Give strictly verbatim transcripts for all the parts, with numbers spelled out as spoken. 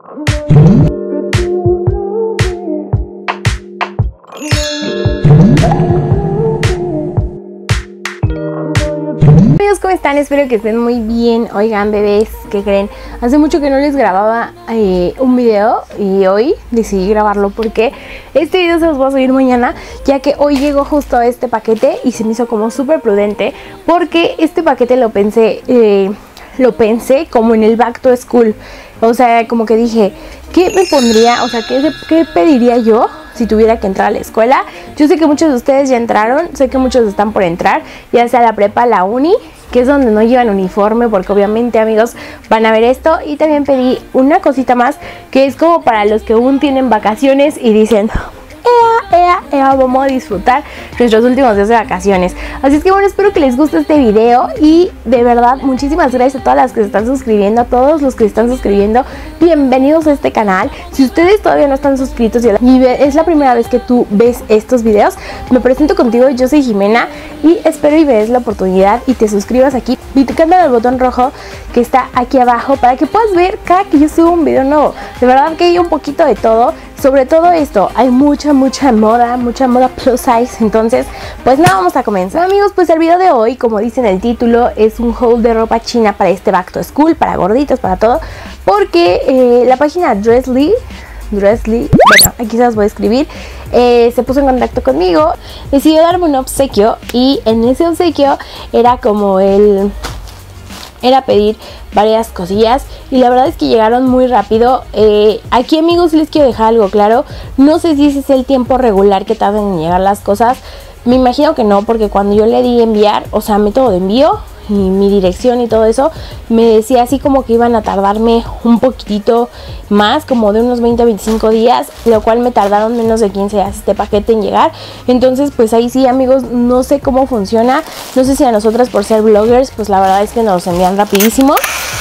¿Cómo están? Espero que estén muy bien. Oigan, bebés, ¿qué creen? Hace mucho que no les grababa eh, un video y hoy decidí grabarlo porque este video se los voy a subir mañana, ya que hoy llegó justo este paquete y se me hizo como súper prudente porque este paquete lo pensé, eh, lo pensé como en el back to school. O sea, como que dije, ¿qué me pondría? O sea, ¿qué, qué pediría yo si tuviera que entrar a la escuela? Yo sé que muchos de ustedes ya entraron, sé que muchos están por entrar, ya sea la prepa, la uni, que es donde no llevan uniforme, porque obviamente, amigos, van a ver esto. Y también pedí una cosita más, que es como para los que aún tienen vacaciones y dicen, ea, ea, ea, vamos a disfrutar nuestros últimos días de vacaciones. Así es que bueno, espero que les guste este video y de verdad, muchísimas gracias a todas las que se están suscribiendo, a todos los que se están suscribiendo. Bienvenidos a este canal. Si ustedes todavía no están suscritos y es la primera vez que tú ves estos videos, me presento contigo, yo soy Jimena y espero y veas la oportunidad y te suscribas aquí picando en el botón rojo que está aquí abajo para que puedas ver cada que yo subo un video nuevo. De verdad que hay un poquito de todo. Sobre todo esto, hay mucha, mucha moda, mucha moda plus size. Entonces, pues nada, vamos a comenzar. Amigos, pues el video de hoy, como dice en el título, es un haul de ropa china para este back to school, para gorditos, para todo. Porque eh, la página Dressly, Dressly, bueno, aquí se las voy a escribir, eh, se puso en contacto conmigo, decidió darme un obsequio y en ese obsequio era como el... era pedir varias cosillas y la verdad es que llegaron muy rápido. Eh, aquí, amigos, les quiero dejar algo claro. No sé si ese es el tiempo regular que tardan en llegar las cosas. Me imagino que no, porque cuando yo le di enviar, o sea, método de envío y mi dirección y todo eso, me decía así como que iban a tardarme un poquitito más, como de unos veinte a veinticinco días, lo cual me tardaron menos de quince días este paquete en llegar. Entonces pues ahí sí, amigos, no sé cómo funciona, no sé si a nosotras por ser bloggers, pues la verdad es que nos envían rapidísimo,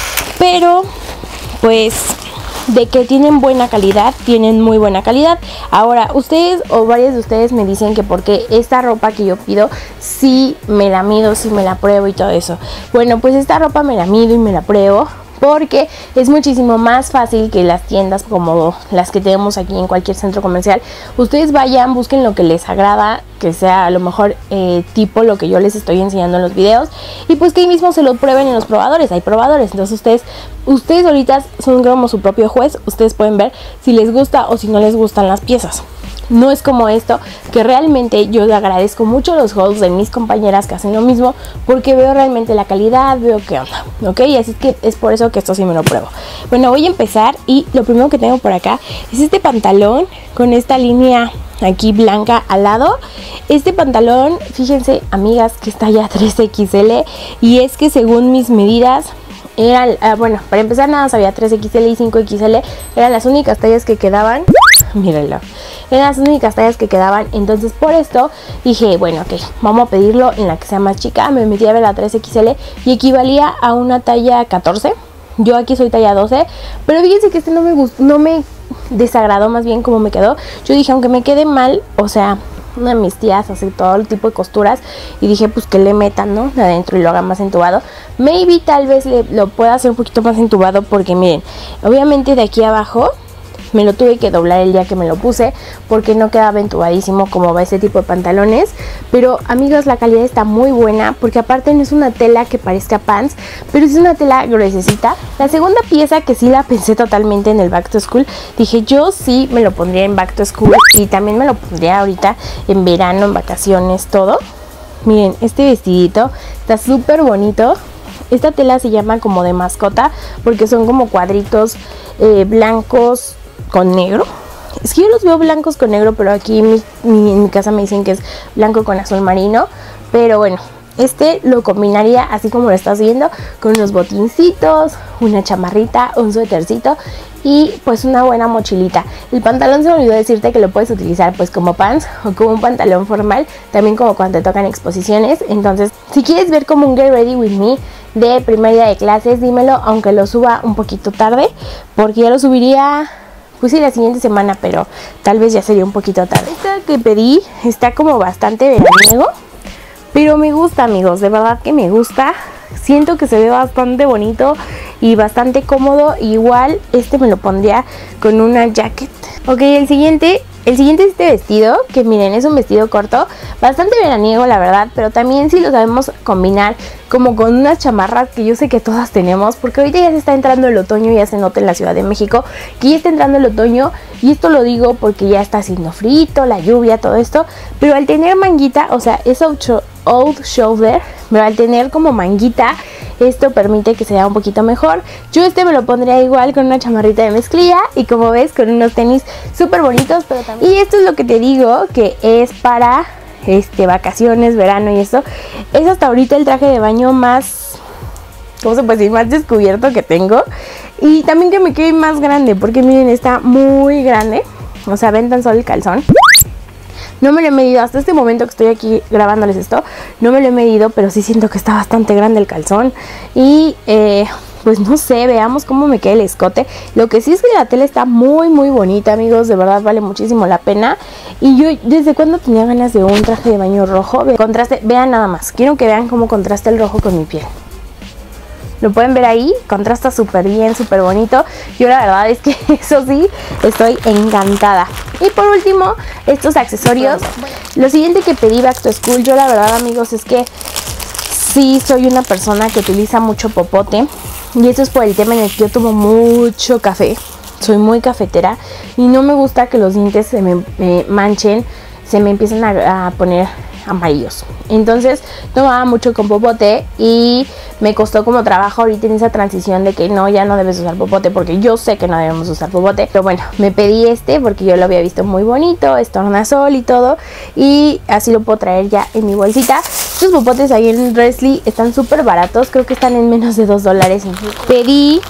pero pues de que tienen buena calidad, tienen muy buena calidad. Ahora, ustedes o varios de ustedes me dicen que porque esta ropa que yo pido, sí me la mido, sí me la pruebo y todo eso. Bueno, pues esta ropa me la mido y me la pruebo porque es muchísimo más fácil que las tiendas como las que tenemos aquí en cualquier centro comercial. Ustedes vayan, busquen lo que les agrada, que sea a lo mejor eh, tipo lo que yo les estoy enseñando en los videos, y pues que ahí mismo se lo prueben en los probadores. Hay probadores, entonces ustedes ustedes ahorita son como su propio juez. Ustedes pueden ver si les gusta o si no les gustan las piezas. No es como esto, que realmente yo le agradezco mucho los hauls de mis compañeras que hacen lo mismo, porque veo realmente la calidad, veo qué onda, ¿ok? Así que es por eso que esto sí me lo pruebo. Bueno, voy a empezar y lo primero que tengo por acá es este pantalón con esta línea aquí blanca al lado. Este pantalón, fíjense, amigas, que está ya tres equis ele y es que según mis medidas eran, uh, bueno, para empezar nada más había tres equis ele y cinco equis ele, eran las únicas tallas que quedaban. Mírenlo, eran las únicas tallas que quedaban. Entonces por esto dije, bueno, ok, vamos a pedirlo en la que sea más chica. Me metí a ver la tres equis ele y equivalía a una talla catorce. Yo aquí soy talla doce, pero fíjense que este no me gustó, no me desagradó, más bien como me quedó. Yo dije, aunque me quede mal, o sea, una de mis tías hace todo el tipo de costuras y dije pues que le metan, ¿no?, de adentro y lo hagan más entubado. Maybe tal vez le, lo pueda hacer un poquito más entubado, porque miren, obviamente de aquí abajo me lo tuve que doblar el día que me lo puse porque no quedaba entubadísimo como va ese tipo de pantalones. Pero, amigos, la calidad está muy buena porque aparte no es una tela que parezca pants, pero es una tela gruesecita. La segunda pieza que sí la pensé totalmente en el back to school, dije yo sí me lo pondría en back to school y también me lo pondría ahorita en verano, en vacaciones, todo. Miren, este vestidito está súper bonito. Esta tela se llama como de mascota porque son como cuadritos eh, blancos con negro. Es que yo los veo blancos con negro, pero aquí mi, mi, en mi casa me dicen que es blanco con azul marino. Pero bueno, este lo combinaría así como lo estás viendo, con unos botincitos, una chamarrita, un suétercito y pues una buena mochilita. El pantalón, se me olvidó decirte que lo puedes utilizar pues como pants o como un pantalón formal, también como cuando te tocan exposiciones. Entonces, si quieres ver como un get ready with me de primer día de clases, dímelo, aunque lo suba un poquito tarde, porque ya lo subiría pues sí la siguiente semana, pero tal vez ya sería un poquito tarde. Esta que pedí está como bastante veraniego, pero me gusta, amigos, de verdad que me gusta. siento que se ve bastante bonito y bastante cómodo. Igual este me lo pondría con una jacket. Ok, el siguiente El siguiente es este vestido, que miren, es un vestido corto, bastante veraniego la verdad, pero también si lo sabemos combinar como con unas chamarras que yo sé que todas tenemos, porque ahorita ya se está entrando el otoño, ya se nota en la Ciudad de México que ya está entrando el otoño, y esto lo digo porque ya está haciendo frío, la lluvia, todo esto, pero al tener manguita, o sea, es old shoulder, pero al tener como manguita, esto permite que se vea un poquito mejor. Yo este me lo pondría igual con una chamarrita de mezclilla y como ves con unos tenis súper bonitos, pero también... Y esto es lo que te digo, que es para este vacaciones, verano y esto. Es hasta ahorita el traje de baño más, ¿cómo se puede decir? Más descubierto que tengo. Y también que me quede más grande, porque miren, está muy grande. O sea, ven tan solo el calzón. No me lo he medido hasta este momento que estoy aquí grabándoles esto. No me lo he medido, pero sí siento que está bastante grande el calzón. Y eh, pues no sé, veamos cómo me queda el escote. Lo que sí es que la tela está muy muy bonita, amigos. De verdad vale muchísimo la pena. Y yo desde cuando tenía ganas de un traje de baño rojo. Contraste, vean nada más. Quiero que vean cómo contrasta el rojo con mi piel. Lo pueden ver ahí, contrasta súper bien, súper bonito. Yo la verdad es que eso sí, estoy encantada. Y por último, estos accesorios. Lo siguiente que pedí back to school, yo la verdad, amigos, es que sí soy una persona que utiliza mucho popote. Y eso es por el tema en el que yo tomo mucho café. Soy muy cafetera y no me gusta que los dientes se me, me manchen, se me empiezan a, a poner amarillos. Entonces tomaba mucho con popote y me costó como trabajo ahorita en esa transición de que no, ya no debes usar popote, porque yo sé que no debemos usar popote. Pero bueno, me pedí este porque yo lo había visto muy bonito, es tornasol y todo, y así lo puedo traer ya en mi bolsita. Estos popotes ahí en Dresly están súper baratos, creo que están en menos de dos dólares. Pedí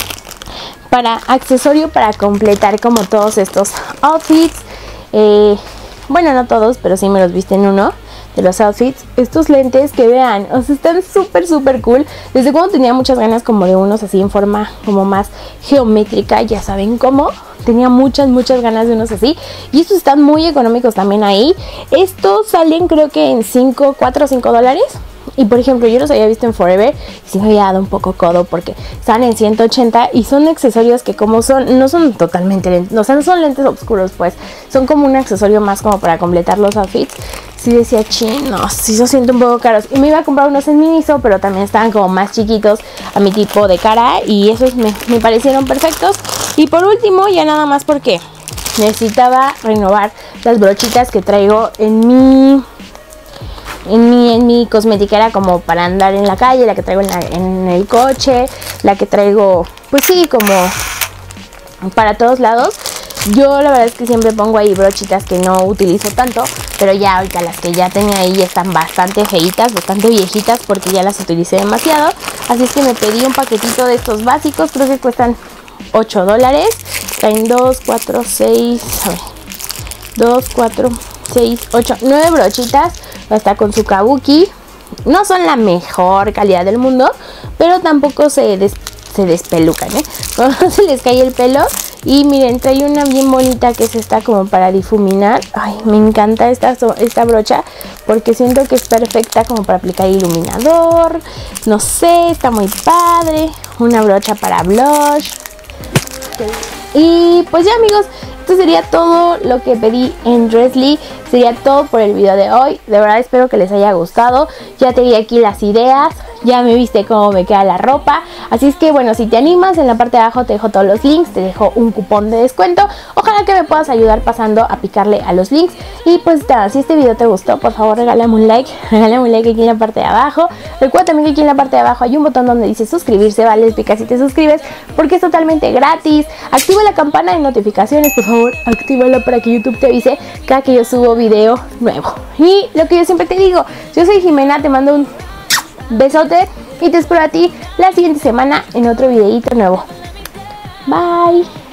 para accesorio para completar como todos estos outfits, eh, bueno, no todos, pero sí me los viste en uno de los outfits, estos lentes que vean, o sea, están súper súper cool. Desde cuando tenía muchas ganas como de unos así en forma como más geométrica, ya saben cómo, tenía muchas muchas ganas de unos así, y estos están muy económicos también ahí. Estos salen creo que en cinco, cuatro o cinco dólares. Y por ejemplo, yo los había visto en Forever y sí me había dado un poco codo porque están en ciento ochenta y son accesorios que como son, no son totalmente lentes, o sea, no son lentes oscuros, pues son como un accesorio más como para completar los outfits. Sí decía, chin, no, sí se sienten un poco caros. Y me iba a comprar unos en Miniso, pero también estaban como más chiquitos a mi tipo de cara y esos me, me parecieron perfectos. Y por último, ya nada más porque necesitaba renovar las brochitas que traigo en mi... En mi, en mi cosmetiquera como para andar en la calle, la que traigo en, la, en el coche, la que traigo, pues sí, como para todos lados. Yo la verdad es que siempre pongo ahí brochitas que no utilizo tanto, pero ya ahorita las que ya tenía ahí están bastante feitas, bastante viejitas porque ya las utilicé demasiado. Así es que me pedí un paquetito de estos básicos, creo que cuestan ocho dólares. Traen dos, cuatro, seis, a ver, dos, cuatro, seis, ocho, nueve brochitas. Hasta con su kabuki. No son la mejor calidad del mundo, pero tampoco se, des, se despelucan, ¿eh? Cuando se les cae el pelo. Y miren, trae una bien bonita que es esta como para difuminar. Ay, me encanta esta, esta brocha porque siento que es perfecta como para aplicar iluminador. No sé, está muy padre. Una brocha para blush. Y pues ya, amigos, esto sería todo lo que pedí en Dresly. Sería todo por el video de hoy. De verdad espero que les haya gustado. Ya te di aquí las ideas. Ya me viste cómo me queda la ropa. Así es que bueno, si te animas, en la parte de abajo te dejo todos los links. Te dejo un cupón de descuento. Ojalá que me puedas ayudar pasando a picarle a los links. Y pues nada, si este video te gustó, por favor regálame un like. Regálame un like aquí en la parte de abajo. Recuerda también que aquí en la parte de abajo hay un botón donde dice suscribirse. Vale, pica si te suscribes porque es totalmente gratis. Activa la campana de notificaciones, por favor. Actívala para que YouTube te avise cada que yo subo video nuevo. Y lo que yo siempre te digo, yo soy Jimena, te mando un besote y te espero a ti la siguiente semana en otro videito nuevo. Bye.